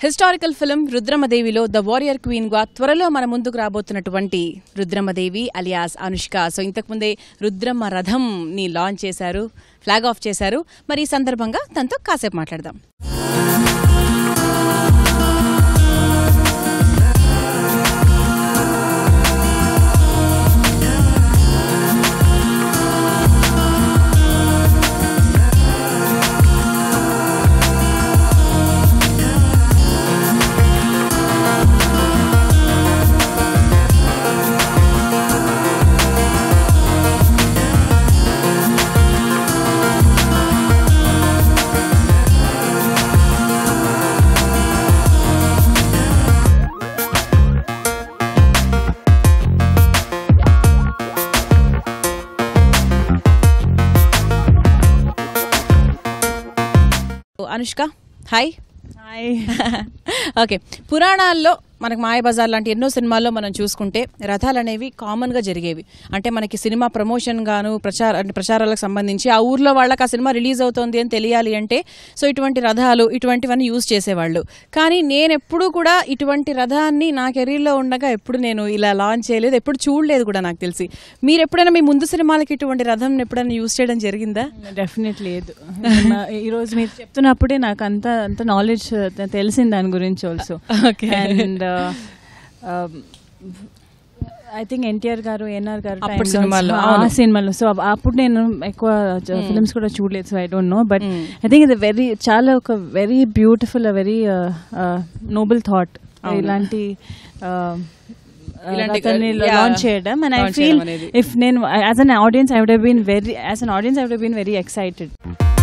Historical film రుద్రమదేవిలో the warrior queen గా త్వరలో మన ముందుకు రాబోతున్నటువంటి రుద్రమదేవి అలియాస్ అనుష్క. సో ఇంతకుముందే రుద్రమ రథం ని లాంచ్ చేశారు, ఫ్లాగ్ ఆఫ్ చేశారు. మరి ఈ సందర్భంగా తనతో కాసేపు మాట్లాడదాం. అనుష్క, హాయ్. హాయ్. ఓకే, పురాణాల్లో మనకు మాయాబజార్ లాంటి ఎన్నో సినిమాల్లో మనం చూసుకుంటే రథాలు అనేవి కామన్గా జరిగేవి. అంటే మనకి సినిమా ప్రమోషన్ గాను ప్రచారాలకు సంబంధించి ఆ ఊర్లో వాళ్ళకి ఆ సినిమా రిలీజ్ అవుతోంది అని తెలియాలి అంటే సో ఇటువంటి రథాలు ఇటువంటివన్నీ యూజ్ చేసేవాళ్ళు. కానీ నేను ఎప్పుడూ కూడా ఇటువంటి రథాన్ని నా కెరీర్లో ఉండగా ఎప్పుడు నేను ఇలా లాంచ్ చేయలేదు, ఎప్పుడు చూడలేదు కూడా నాకు తెలిసి. మీరు ఎప్పుడైనా మీ ముందు సినిమాలకి ఇటువంటి రథం ఎప్పుడైనా యూజ్ చేయడం జరిగిందా? డెఫినెట్లీ లేదు. ఈరోజు మీరు చెప్తున్నప్పుడే నాకు అంత నాలెడ్జ్ తెలిసింది దాని గురించి also. And I think NTR garu, NR గారు ఆ సినిమాలో. సో అప్పుడు నేను ఎక్కువ ఫిల్మ్స్ కూడా చూడలేదు, so I don't know. But I think ఇది చాలా ఒక very beautiful, very noble thought ఇలాంటి లాంచ్ చేయడం. అండ్ ఐ ఫీల్ ఇఫ్ నేను as an audience I would have been very excited.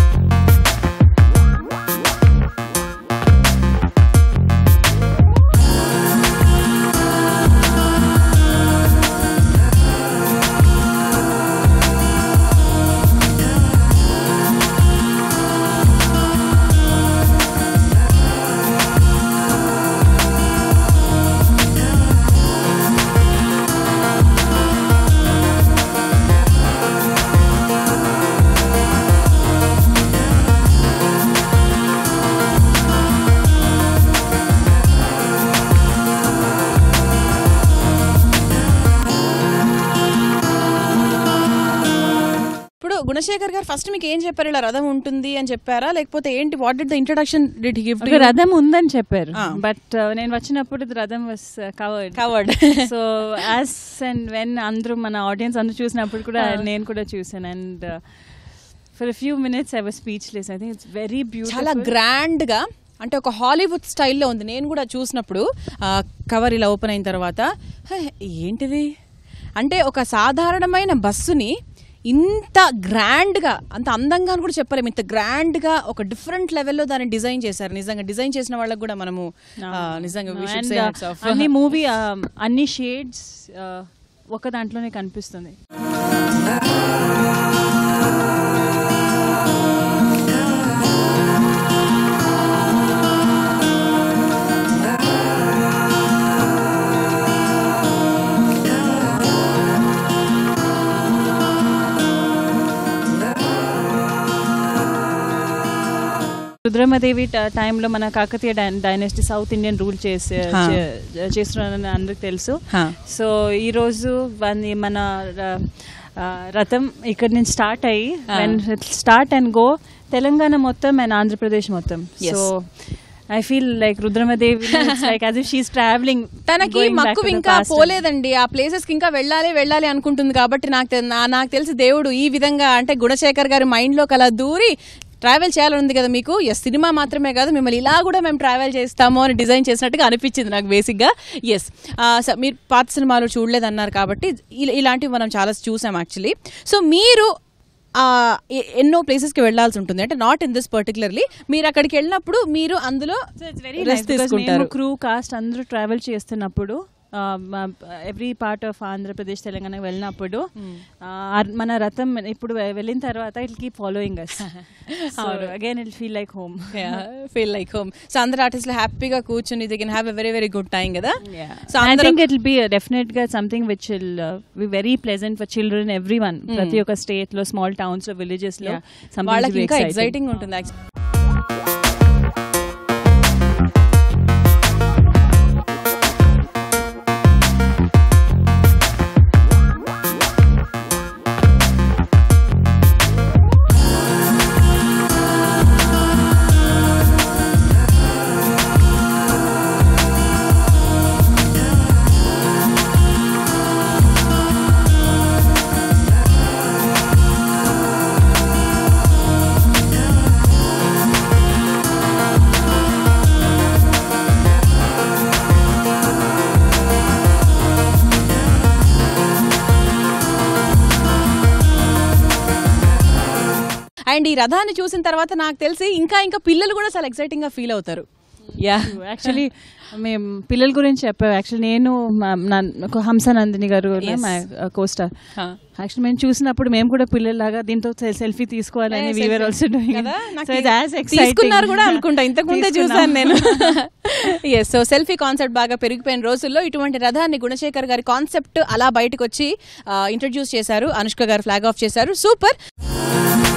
Gunasekhar garu first మీకు ఏం చెప్పారు, ఇలా రథం ఉంటుంది అని చెప్పారా, లేకపోతే ఏంటి? What did the introduction did he give? రథం ఉందని చెప్పారు, బట్ నేను వచ్చినప్పుడు రథం was covered. So as and when అందరూ మన ఆడియన్స్ అందరూ చూసినప్పుడు కూడా నేను కూడా చూసాను. And for few minutes I was speechless. I think it's very beautiful, చాలా గ్రాండ్ గా, అంటే ఒక హాలీవుడ్ స్టైల్లో ఉంది. నేను కూడా చూసినప్పుడు కవర్ ఇలా ఓపెన్ అయిన తర్వాత ఏంటిది అంటే ఒక సాధారణమైన బస్సుని ఇంత గ్రాండ్గా, అంత అందంగా అని కూడా చెప్పలేము, ఇంత గ్రాండ్గా ఒక డిఫరెంట్ లెవెల్లో దాన్ని డిజైన్ చేశారు. నిజంగా డిజైన్ చేసిన వాళ్ళకి కూడా మనము నిజంగా అన్ని మూవీ అన్ని షేడ్స్ ఒక దాంట్లోనే కనిపిస్తుంది. రుద్రమదేవి టైంలో మన Kakatiya dynasty south Indian rule చేస్తున్నారని అందరికి తెలుసు. సో ఈరోజు మన రథం ఇక్కడ నుంచి స్టార్ట్ అయ్యి స్టార్ట్ అండ్ గో తెలంగాణ మొత్తం అండ్ ఆంధ్రప్రదేశ్ మొత్తం. So I feel like Rudramadevi, it's like as if she's traveling. తనకి మక్కువ ఇంకా పోలేదండి, ఆ ప్లేసెస్ కి ఇంకా వెళ్ళాలి అనుకుంటుంది. కాబట్టి నాకు తెలిసి దేవుడు ఈ విధంగా, అంటే గుణశేఖర్ గారి మైండ్ లో కలా దూరి ట్రావెల్ చేయాలని కదా మీకు. ఎస్, సినిమా మాత్రమే కాదు, మిమ్మల్ని ఇలా కూడా మేము ట్రావెల్ చేస్తాము అని డిజైన్ చేసినట్టుగా అనిపించింది నాకు బేసిక్గా. ఎస్, మీరు పాత సినిమాలు చూడలేదన్నారు కాబట్టి ఇలాంటివి మనం చాలా చూసాం యాక్చువల్లీ. సో మీరు ఎన్నో ప్లేసెస్కి వెళ్లాల్సి ఉంటుంది, అంటే నాట్ ఇన్ దిస్ పర్టికులర్లీ. మీరు అక్కడికి వెళ్ళినప్పుడు మీరు అందులో క్రూ కాస్ట్ అందరూ ట్రావెల్ చేస్తున్నప్పుడు ఎవ్రీ పార్ట్ ఆఫ్ ఆంధ్రప్రదేశ్ తెలంగాణకి వెళ్ళినప్పుడు మన రథం ఇప్పుడు వెళ్ళిన తర్వాత it keep following us. So again it feel like home. So అందరు ఆర్టిస్టులు హ్యాపీగా కూర్చొని they can have a very very good time కదా. So I think it will be definite గా something which will be very pleasant for children everyone. ప్రతి ఒక్క state లో, small towns లో, విలేజెస్ లో వాళ్ళకి ఇంకా ఎక్సైటింగ్ ఉంటుంది. అండ్ ఈ రథాన్ని చూసిన తర్వాత నాకు తెలిసి ఇంకా పిల్లలు కూడా చాలా ఎక్సైటింగ్ గా ఫీల్ అవుతారు. యాక్చువల్లీ మేము పిల్లల గురించి చెప్పాము. యాక్చువల్లీ నేను హంసనందిని గారు కోస్టార్, యాక్చువల్లీ మేము చూసినప్పుడు మేము కూడా పిల్లల్లాగా దీంతో సెల్ఫీ తీసుకోవాలని we were also doing it. So it's as exciting. తీసుకున్నారు కూడా అనుకుంటా, ఇంతకు ముందే చూసాను నేను. ఎస్, సో సెల్ఫీ కాన్సెప్ట్ బాగా పెరిగిపోయిన రోజుల్లో ఇటువంటి రథాన్ని గుణశేఖర్ గారి కాన్సెప్ట్ అలా బయటకు వచ్చి ఇంట్రడ్యూస్ చేశారు. అనుష్క గారు ఫ్లాగ్ ఆఫ్ చేశారు. సూపర్.